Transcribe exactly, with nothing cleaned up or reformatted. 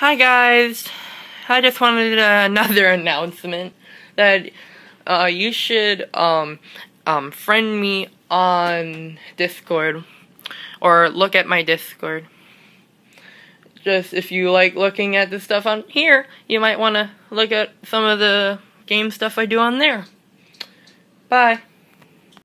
Hi guys, I just wanted uh, another announcement that uh, you should um, um, friend me on Discord or look at my Discord. Just if you like looking at the stuff on here, you might want to look at some of the game stuff I do on there. Bye.